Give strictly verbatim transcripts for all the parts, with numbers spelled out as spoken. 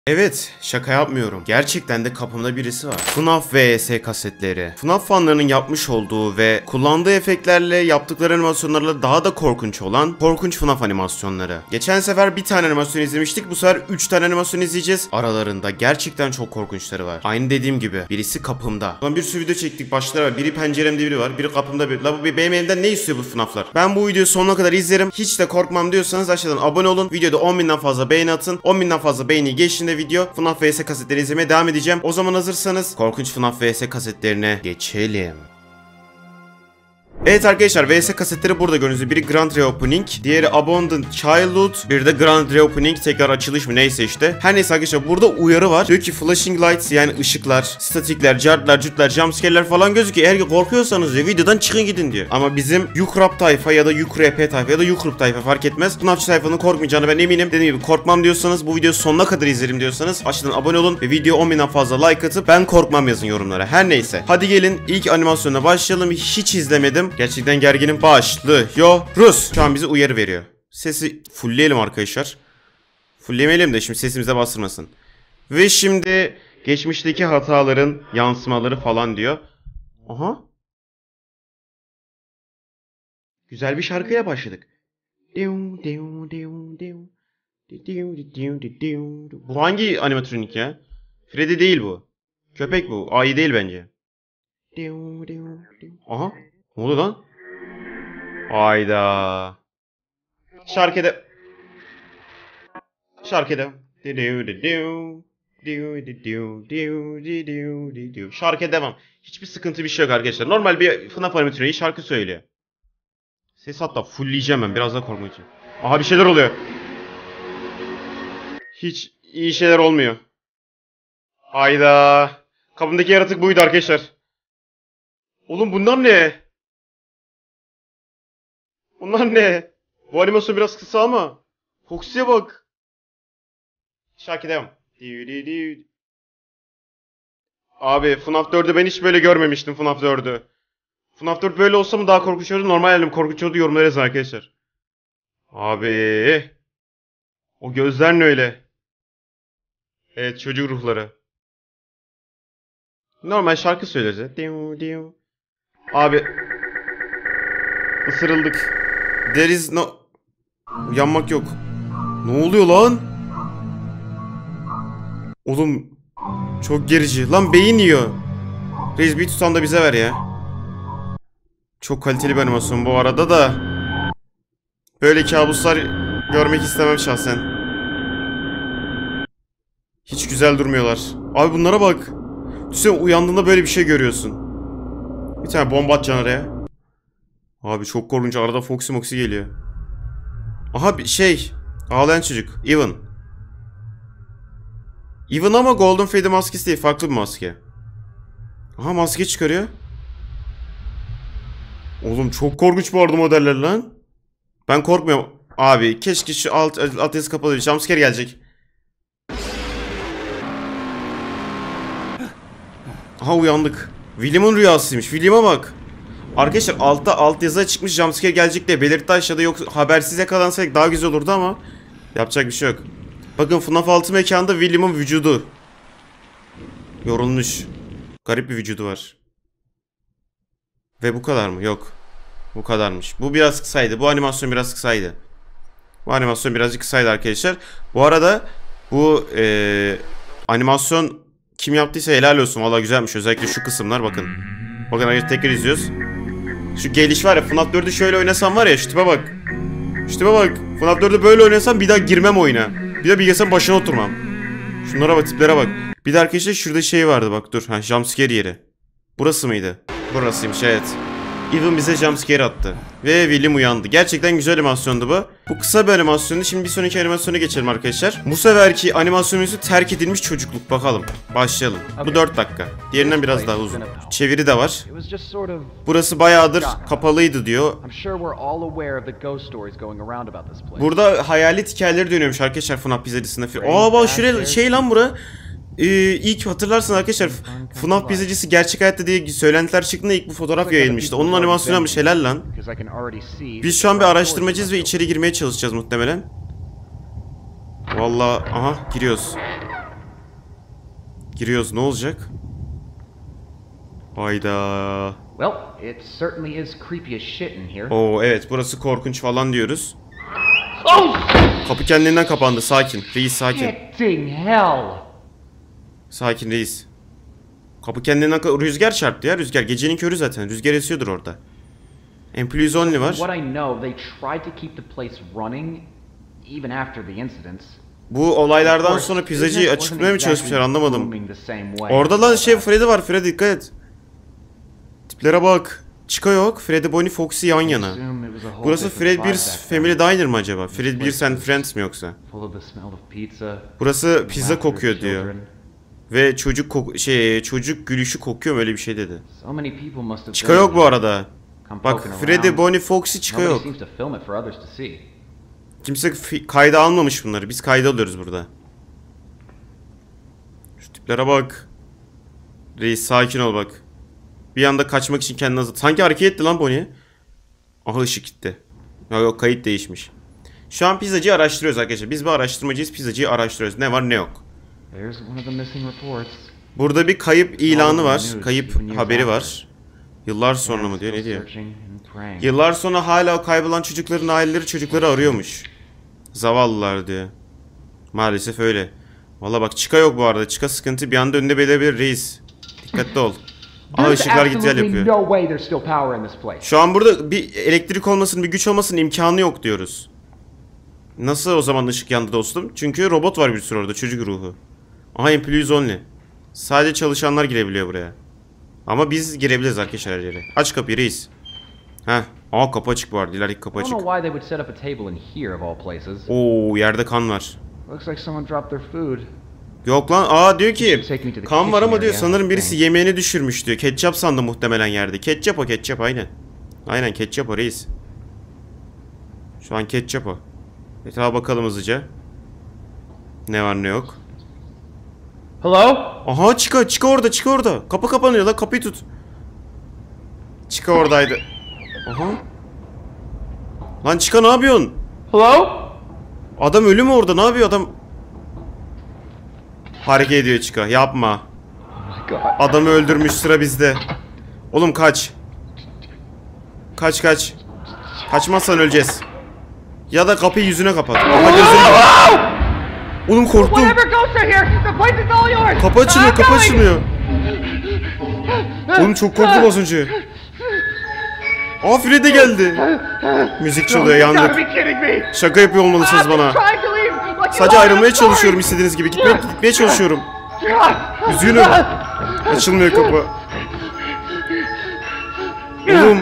Evet, şaka yapmıyorum. Gerçekten de kapımda birisi var. F N A F V S kasetleri. F N A F fanlarının yapmış olduğu ve kullandığı efektlerle yaptıkları animasyonlarla daha da korkunç olan korkunç F N A F animasyonları. Geçen sefer bir tane animasyon izlemiştik. Bu sefer üç tane animasyon izleyeceğiz. Aralarında gerçekten çok korkunçları var. Aynı dediğim gibi birisi kapımda. Lan bir sürü video çektik. Başları var. Biri penceremde biri var. Biri kapımda biri. La bu benim elimden ne istiyor bu F N A F'lar? Ben bu videoyu sonuna kadar izlerim. Hiç de korkmam diyorsanız aşağıdan abone olun. Videoda on binden fazla beğeni atın. on binden fazla beğeni geçtiğinde video F N A F V S kasetleri izlemeye devam edeceğim. O zaman hazırsanız korkunç F N A F V S kasetlerine geçelim. Evet arkadaşlar, V S kasetleri burada gördüğünüz gibi biri Grand Reopening, diğeri Abandoned Childhood, bir de Grand Reopening, tekrar açılış mı neyse işte. Her neyse arkadaşlar, burada uyarı var. Diyor ki flashing lights, yani ışıklar, statikler, cartlar, cütler, jumpscare'ler falan gözüküyor. Eğer ki korkuyorsanız diyor videodan çıkın gidin diyor. Ama bizim Yukrap tayfa ya da Yukrep tayfa ya da Yukrup tayfa fark etmez. F N A F'çı tayfanın korkmayacağını ben eminim. Dediğim gibi korkmam diyorsanız, bu videoyu sonuna kadar izlerim diyorsanız aşağıdan abone olun ve video on binden fazla like atıp ben korkmam yazın yorumlara. Her neyse. Hadi gelin ilk animasyona başlayalım. Hiç izlemedim. Gerçekten gerginim. Başlıyoruz. Şu an bize uyarı veriyor. Sesi fullleyelim arkadaşlar. Fulllemeyelim de şimdi sesimize bastırmasın. Ve şimdi geçmişteki hataların yansımaları falan diyor. Aha. Güzel bir şarkıya başladık. Bu hangi animatronik ya? Freddy değil bu. Köpek bu. Ayı değil bence. Aha. Ne oldu lan? Hayda. Şarkıda. Şarkıda. Şarkı devam. Hiçbir sıkıntı bir şey yok arkadaşlar. Normal bir F N A F animatroniği şarkı söylüyor. Ses hatta fullleyeceğim ben. Biraz daha korkmak için. Aha, bir şeyler oluyor. Hiç iyi şeyler olmuyor. Hayda. Kapımdaki yaratık buydu arkadaşlar. Oğlum bunlar ne? Bunlar ne? Bu animasyon biraz kısa ama. Foxy'ye bak. Şarkı devam. Abi F N A F dördü ben hiç böyle görmemiştim, F N A F dördü. F N A F dört böyle olsa mı daha korkunç olurdu? Normal halim korkunç olurdu, yorumlara yazın arkadaşlar. Abi. O gözler ne öyle? Evet, çocuk ruhları. Normal şarkı söyleriz. Abi. Isırıldık. There is no... Yanmak yok. Ne oluyor lan? Oğlum çok gerici. Lan beyin yiyor. Reis bir tutan da bize ver ya. Çok kaliteli bir animasyon bu arada da. Böyle kabuslar görmek istemem şahsen. Hiç güzel durmuyorlar. Abi bunlara bak. Düşünsene uyandığında böyle bir şey görüyorsun. Bir tane bomba at canaraya. Abi çok korkunç, arada Foxy Moxy geliyor. Aha bir şey. Ağlayan çocuk. Evan. Evan ama Golden Freddy maskesi değil. Farklı bir maske. Aha maske çıkarıyor. Oğlum çok korkunç bu arada modeller lan. Ben korkmuyorum. Abi keşke şu alt, alt yazı kapalı bir jumpscare gelecek. Aha uyandık. William'ın rüyasıymış. William'a bak. Arkadaşlar altta alt yazıya çıkmış jumpscare gelecek diye belirtti aşağıda, yok habersiz yakalansaydık daha güzel olurdu ama yapacak bir şey yok. Bakın F N A F altı mekanda William'ın vücudu yorulmuş. Garip bir vücudu var. Ve bu kadar mı? Yok. Bu kadarmış. Bu biraz kısaydı. Bu animasyon biraz kısaydı. Bu animasyon birazcık kısaydı arkadaşlar. Bu arada bu ee, animasyon kim yaptıysa helal olsun. Valla güzelmiş. Özellikle şu kısımlar bakın. Bakın arkadaşlar tekrar izliyoruz. Şu geliş var ya, F N A F dördü şöyle oynasam var ya, şu tipe bak. Şu tipe bak. F N A F dördü böyle oynasam bir daha girmem oyuna. Bir de bilgisayarın başına oturmam. Şunlara bak, tiplere bak. Bir de arkadaşlar şurada şey vardı bak, dur. Ha, jumpscare yeri. Burası mıydı? Burasıymış, evet. Evan bize jumpscare attı. Ve William uyandı. Gerçekten güzel animasyondu bu. Bu kısa bir animasyondu. Şimdi bir sonraki animasyona geçelim arkadaşlar. Bu seferki animasyonumuz terk edilmiş çocukluk. Bakalım. Başlayalım. Bu dört dakika. Diğerinden biraz daha uzun. Çeviri de var. Burası bayağıdır kapalıydı diyor. Burada hayalet hikayeleri dönüyormuş arkadaşlar F N A F pizzacısında. Aa bak şuraya şey lan bura. Ee, ilk hatırlarsın arkadaşlar, F N A F pizzacısı gerçek hayatta diye söylentiler çıktığında ilk bu fotoğraf yayılmıştı. Onun animasyonu yapmış, helal lan. Biz şu an bir araştırmacıyız ve içeri girmeye çalışacağız muhtemelen. Vallahi aha giriyoruz. Giriyoruz, ne olacak? Hayda. Well, it certainly is creepy as shit in here. Oo evet, burası korkunç falan diyoruz. Oh! Kapı kendinden kapandı, sakin. Reis sakin. Shitting hell. Sakin reis. Kapı kendinden ka- rüzgar çarptı ya, rüzgar. Gecenin körü zaten. Rüzgar esiyordur orada. Employees only var. What I know, they tried to keep the place running even after the incidents. Bu olaylardan sonra pizzacıyı açık tutmaya mı çalışmışlar, anlamadım. Orada lan şey Freddy var, Freddy dikkat et. Tiplere bak. Chica yok, Freddy, Bonnie, Foxy yan yana. Burası Fred Beers Family Diner mı acaba? Fred Beers and Friends mi yoksa? Burası pizza kokuyor diyor. Ve çocuk kok şey çocuk gülüşü kokuyor mu, öyle bir şey dedi. Chica yok bu arada. Bak Freddy, Bonnie, Foxy, Chica yok. Kimse kayda almamış bunları. Biz kayda alıyoruz burada. Şu tiplere bak. Reis sakin ol bak. Bir anda kaçmak için kendini hazır. Sanki hareket etti lan Bonnie. Aha ışık gitti. Yok yok, kayıt değişmiş. Şu an pizzacıyı araştırıyoruz arkadaşlar. Biz bir araştırmacıyız, pizzacıyı araştırıyoruz. Ne var ne yok. Burada bir kayıp ilanı var. Kayıp haberi var. Yıllar sonra mı diyor, ne diyor? Yıllar sonra hala o kaybolan çocukların aileleri çocukları arıyormuş. Zavallılar diyor. Maalesef öyle. Valla bak Chica yok bu arada. Chica sıkıntı, bir anda önünde belirebilir reis. Dikkatli ol. Aha ışıklar git gel yapıyor. Şu an burada bir elektrik olmasının, bir güç olmasının imkanı yok diyoruz. Nasıl o zaman ışık yandı dostum? Çünkü robot var bir sürü orada, çocuk ruhu. Aha employees only. Sadece çalışanlar girebiliyor buraya. Ama biz girebiliriz arkadaşlar her yere. Aç kapıyı reis. Heh. Aa kapı açık bu arada. İlerideki kapı açık. Oo yerde kan var. Yok lan, aa diyor ki kan var ama diyor sanırım birisi yemeğini düşürmüş diyor. Ketçap sandı muhtemelen yerde. Ketçap o, ketçap aynen. Aynen ketçap o reis. Şu an ketçap o. Etrafa bakalım hızlıca. Ne var ne yok. Hello? Aha Chica, Chica orada, Chica orada. Kapı kapanıyor lan, kapıyı tut. Chica oradaydı. Aha. Lan Chica ne yapıyorsun? Hello? Adam ölü mü orada, ne yapıyor adam? Hareket ediyor Chica, yapma. Adamı öldürmüş, sıra bizde. Oğlum kaç. Kaç kaç. Kaçmazsan öleceğiz. Ya da kapıyı yüzüne kapat. Ama gözünü... Oğlum korktum. Kapı açılıyor, kapı açılıyor. Oğlum çok korktum az önce. Aa Freddy geldi. Müzik çalıyor, yandık. Şaka yapıyor olmalısınız bana. Sadece ayrılmaya çalışıyorum istediğiniz gibi. Gitmeye, gitmeye çalışıyorum. Üzgünüm. Açılmıyor kapı. Oğlum.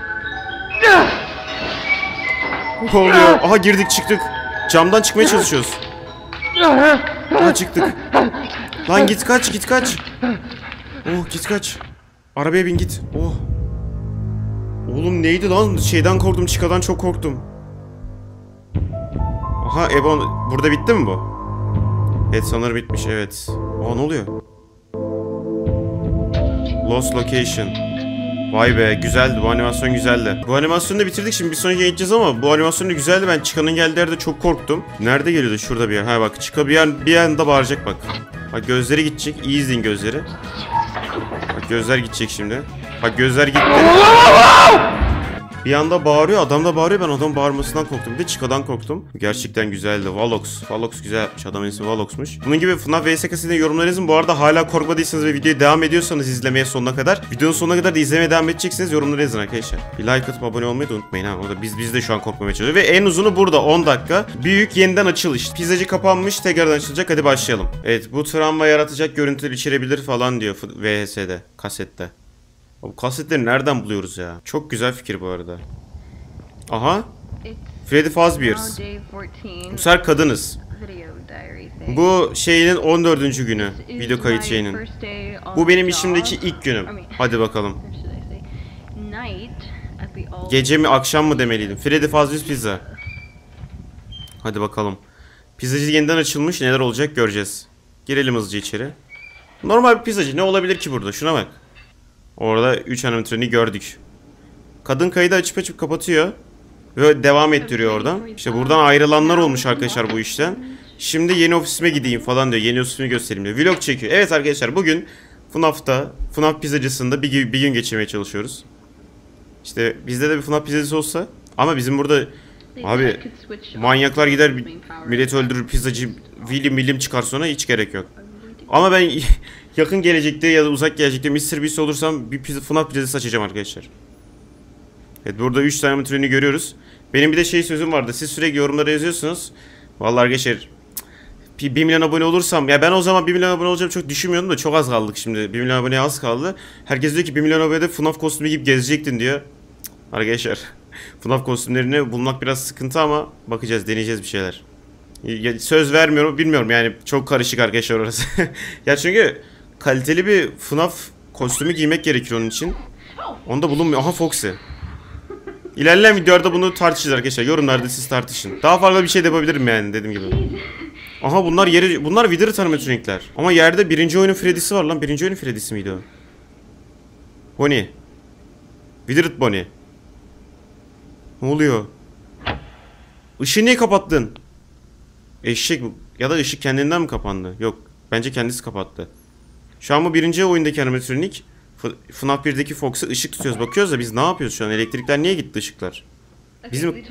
Ne oluyor? Aha girdik çıktık. Camdan çıkmaya çalışıyoruz. Aha çıktık. Lan git kaç, git kaç. Oh git kaç. Arabaya bin git. Oh. Oğlum neydi lan? Şeyden korktum, Chica'dan çok korktum. Aha Ebon burada bitti mi bu? Evet sanırım bitmiş, evet. Aa ne oluyor? Lost Location. Vay be güzeldi, bu animasyon güzeldi. Bu animasyonu da bitirdik, şimdi bir sonraki geçeceğiz ama bu animasyon da güzeldi. Ben Chica'nın geldiği yerde çok korktum. Nerede geliyordu? Şurada bir yer. Ha bak Chica bir yer, bir anda bağıracak bak. Bak gözleri gidecek. İyi izleyin gözleri. Bak gözler gidecek şimdi. Bak gözler gitti. Bir anda bağırıyor, adam da bağırıyor, ben adamın bağırmasından korktum. Bir de Chica'dan korktum. Gerçekten güzeldi. Valox. Valox güzel yapmış. Adamın ismi Valox'muş. Bunun gibi F NAF V S kasetiyle yorumlar yazın. Bu arada hala korkmadıysanız ve videoya devam ediyorsanız izlemeye sonuna kadar. Videonun sonuna kadar da izlemeye devam edeceksiniz. Yorumları yazın arkadaşlar. Bir like atıp abone olmayı da unutmayın ha. Orada biz biz de şu an korkmamaya çalışıyoruz. Ve en uzunu burada on dakika. Büyük yeniden açılış. Pizzacı kapanmış, tekrardan açılacak. Hadi başlayalım. Evet bu travma yaratacak görüntüler içerebilir falan diyor V H S'de, kasette. Bu kasetleri nereden buluyoruz ya? Çok güzel fikir bu arada. Aha. Freddy Fazbear's. Bu sefer kadınız. Bu şeyinin on dördüncü günü. Video kayıt şeyinin. Bu benim işimdeki ilk günüm. Hadi bakalım. Gece mi akşam mı demeliydim. Freddy Fazbear's Pizza. Hadi bakalım. Pizzacı yeniden açılmış. Neler olacak göreceğiz. Girelim hızlıca içeri. Normal bir pizzacı. Ne olabilir ki burada? Şuna bak. Orada üç animatroni gördük. Kadın kaydı açıp açıp kapatıyor. Ve devam ettiriyor oradan. İşte buradan ayrılanlar olmuş arkadaşlar bu işten. Şimdi yeni ofisime gideyim falan diyor. Yeni ofisimi göstereyim diyor. Vlog çekiyor. Evet arkadaşlar bugün F NAF'ta, F NAF pizzacısında bir, bir gün geçirmeye çalışıyoruz. İşte bizde de bir F NAF pizzacısı olsa. Ama bizim burada abi manyaklar gider millet öldürür, pizzacı vilim milim çıkar sonra, hiç gerek yok. Ama ben yakın gelecekte ya da uzak gelecekte mister Beast olursam bir pizza, F NAF pizzacısı açacağım arkadaşlar. Evet, burada üç tane animatörünü görüyoruz. Benim bir de şey sözüm vardı. Siz sürekli yorumlara yazıyorsunuz. Vallahi arkadaşlar bir milyon abone olursam, ya ben o zaman bir milyon abone olacağım çok düşünmüyordum da çok az kaldık şimdi. bir milyon aboneye az kaldı. Herkes diyor ki bir milyon abonede F NAF kostümü giyip gezecektin diyor. Arkadaşlar F NAF kostümlerini bulmak biraz sıkıntı ama bakacağız, deneyeceğiz bir şeyler. Söz vermiyorum, bilmiyorum yani, çok karışık arkadaşlar orası. Ya çünkü kaliteli bir F NAF kostümü giymek gerekiyor onun için. Onda bulunmuyor. Aha Foxy. İlerleyen videolarda bunu tartışacağız arkadaşlar. Yorumlarda siz tartışın. Daha farklı bir şey de yapabilirim yani, dediğim gibi. Aha bunlar yeri, bunlar Wither animatronikler. Ama yerde birinci oyunun Freddy'si var lan. Birinci oyunun Freddy'si miydi o? Bonnie. Withered Bonnie. Ne oluyor? Işığı niye kapattın? Eşek bu. Ya da ışık kendinden mi kapandı? Yok. Bence kendisi kapattı. Şu an bu birinci oyundaki animatronik. F NAF birdeki Fox'a ışık tutuyoruz. Bakıyoruz da biz ne yapıyoruz şu an? Elektrikler niye gitti, ışıklar? Bizim...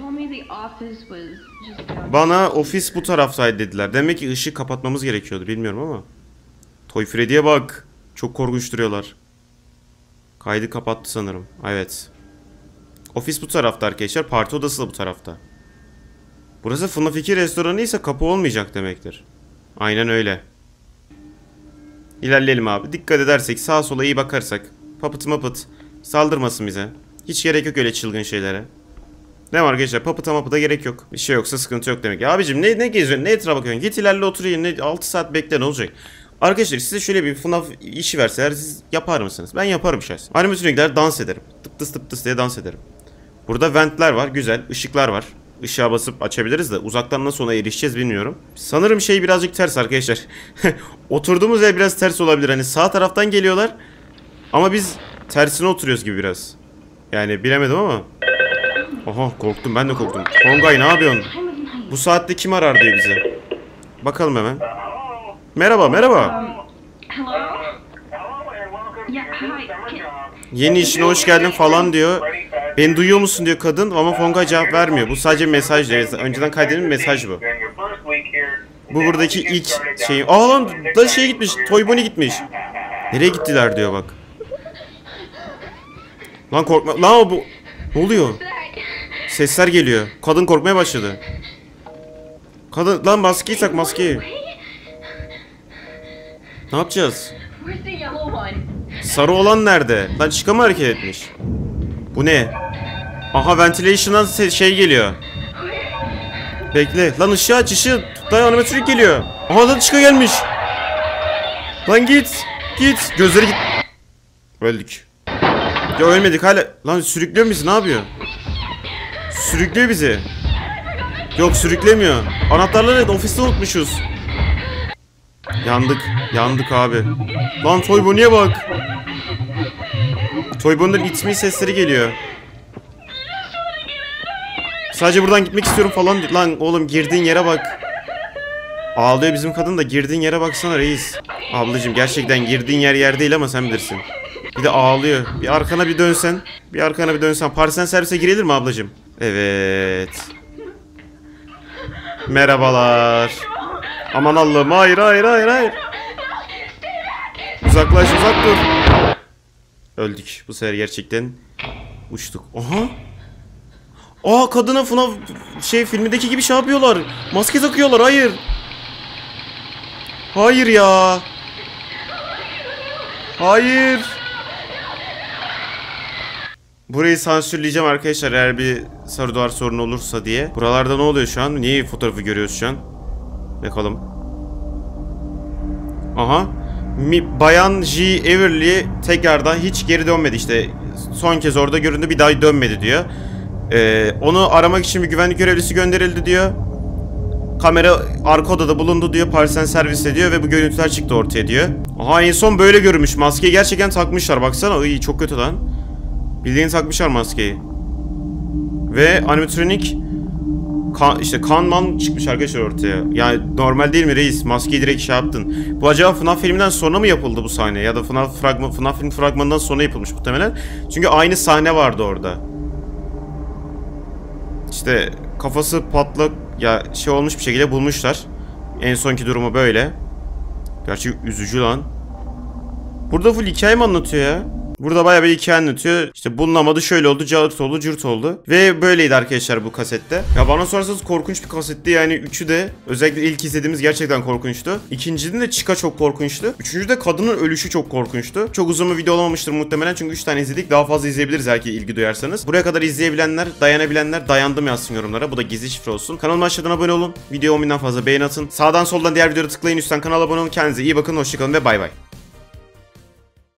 Bana ofis bu taraftaydı dediler. Demek ki ışığı kapatmamız gerekiyordu. Bilmiyorum ama. Toy Freddy'ye bak. Çok korkunç duruyorlar. Kaydı kapattı sanırım. Evet. Ofis bu tarafta arkadaşlar. Parti odası da bu tarafta. Burası F NAF iki restoranı ise kapı olmayacak demektir. Aynen öyle. İlerleyelim abi. Dikkat edersek, sağa sola iyi bakarsak. Papıt mapıt saldırmasın bize. Hiç gerek yok öyle çılgın şeylere. Ne var arkadaşlar? Papıta mapıta gerek yok. Bir şey yoksa sıkıntı yok demek. Ya abicim ne, ne geziyorsun? Ne etrafa bakıyorsun? Git ilerle otur yerine. altı saat bekle, ne olacak? Arkadaşlar size şöyle bir F NAF işi verseler siz yapar mısınız? Ben yaparım şahsen. Animatronikler dans ederim. Tıp tıs tıp tıs diye dans ederim. Burada ventler var. Güzel. Işıklar var. Işığa basıp açabiliriz de uzaktan nasıl ona erişeceğiz bilmiyorum. Sanırım şey birazcık ters arkadaşlar. Oturduğumuz yer biraz ters olabilir. Hani sağ taraftan geliyorlar. Ama biz tersine oturuyoruz gibi biraz. Yani bilemedim ama. Aha korktum, ben de korktum. Kongay ne yapıyorsun? Bu saatte kim arar diyor bize. Bakalım hemen. Merhaba merhaba. Yeni işine hoş geldin falan diyor. Beni duyuyor musun diyor kadın ama Fongay cevap vermiyor. Bu sadece mesaj diyor. Önceden kaydedilen mesaj bu. Bu buradaki ilk şey. Aa lan da şey gitmiş. Toy Bonnie gitmiş. Nereye gittiler diyor bak. Lan korkma. Lan o bu. Ne oluyor? Sesler geliyor. Kadın korkmaya başladı. Kadın lan maskeyi tak, maskeyi. Ne yapacağız? Sarı olan nerede? Lan çıka mı hareket etmiş? Bu ne? Aha ventilation'dan şey geliyor. Bekle. Lan ışığı aç, ışığı. Lan animatrik geliyor. Aha lan çıka gelmiş. Lan git. Git. Gözleri git. Öldük. Ya ölmedik hala. Lan sürüklüyor bizi, ne yapıyor? Sürüklüyor bizi. Yok sürüklemiyor. Anahtarları evet, ofiste unutmuşuz. Yandık. Yandık abi. Lan Toy Bonnie'ye bak. Toy Bonnie'den itme sesleri geliyor. Sadece buradan gitmek istiyorum falan. Lan oğlum girdiğin yere bak. Ağlıyor bizim kadın da, girdiğin yere baksana reis. Ablacığım gerçekten girdiğin yer yer değil ama sen bilirsin. Bir de ağlıyor. Bir arkana bir dönsen. Bir arkana bir dönsen. Parsen servise girilir mi ablacığım? Evet. Merhabalar. Aman Allah'ım, hayır hayır hayır hayır. Uzaklaş, uzak dur. Öldük. Bu sefer gerçekten uçtuk. Aha. Aa kadına F NAF şey filmindeki gibi şey yapıyorlar. Maske takıyorlar. Hayır. Hayır ya. Hayır. Burayı sansürleyeceğim arkadaşlar eğer bir sarı duvar sorunu olursa diye. Buralarda ne oluyor şu an? Niye fotoğrafı görüyoruz şu an? Bakalım. Aha. Mi, Bayan G. Everly tekrardan hiç geri dönmedi işte. Son kez orada göründü, bir daha dönmedi diyor. Ee, onu aramak için bir güvenlik görevlisi gönderildi diyor. Kamera arka odada bulundu diyor. Parsen servisle diyor ve bu görüntüler çıktı ortaya diyor. Aha en son böyle görünmüş. Maskeyi gerçekten takmışlar. Baksana. İyi, çok kötü lan. Bildiğin takmışlar maskeyi. Ve animatronik kan, işte kan man çıkmış arkadaşlar ortaya. Yani normal değil mi reis? Maskeyi direkt şey yaptın. Bu acaba F NAF filminden sonra mı yapıldı bu sahne? Ya da F NAF, fragman, F NAF film fragmanından sonra yapılmış muhtemelen. Çünkü aynı sahne vardı orada. İşte kafası patlak ya şey olmuş bir şekilde bulmuşlar. En sonki durumu böyle. Gerçi üzücü lan. Burada full hikaye mi anlatıyor ya? Burada bayağı bir hikaye anlatıyor. İşte bulunamadı, şöyle oldu, cart oldu, cırt oldu. Ve böyleydi arkadaşlar bu kasette. Ya bana sorarsanız korkunç bir kasetti yani. Üçü de özellikle ilk izlediğimiz gerçekten korkunçtu. İkincinin de Chica çok korkunçtu. Üçüncü de kadının ölüşü çok korkunçtu. Çok uzun bir video olmamıştır muhtemelen çünkü üç tane izledik. Daha fazla izleyebiliriz belki ilgi duyarsanız. Buraya kadar izleyebilenler, dayanabilenler dayandım yazsın yorumlara. Bu da gizli şifre olsun. Kanalıma aşağıdan abone olun. Video on binden fazla beğen atın. Sağdan soldan diğer videoları tıklayın. Üstten kanala abone olun. Kendinize iyi bakın. Hoşçakalın ve bay bay.